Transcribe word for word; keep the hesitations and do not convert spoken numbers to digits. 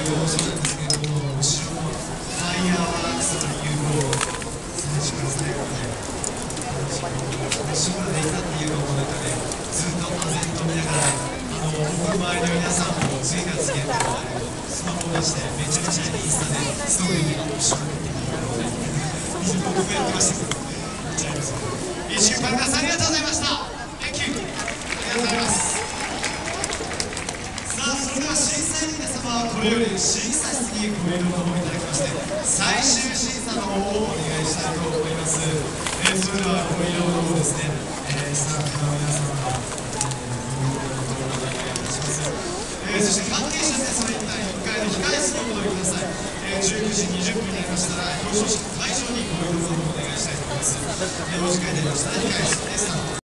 面白いんですけれども、後ろのファイヤーワークスというのを最初から最後まで楽しむことができたっていうのもなんかね、ずっと唖然と見ながら、あの僕の周りの皆さんも次から次へとスマホを出してめちゃめちゃインスタでストーリーにアップしまくっていうので、非常に僕もやってましたけど、いっちゃいます。いっしゅうかん皆さんありがとうございました。Thank you。ありがとうございます。さあ、それでは審査員の皆様はこれより審査室にご移動の方いただきまして、最終審査の方をお願いしたいと思います。えー、それではご移動の方ですね、えー、スタッフの皆様が、えー、ご移動の方をお願いいたします。えー、そして関係者の皆様、一旦いっかいの控室にお戻りください。えー、じゅうくじにじゅっぷんになりましたら、表彰式会場にご移動の方をお願いしたいと思います。えー、お時間になりましたら控室です。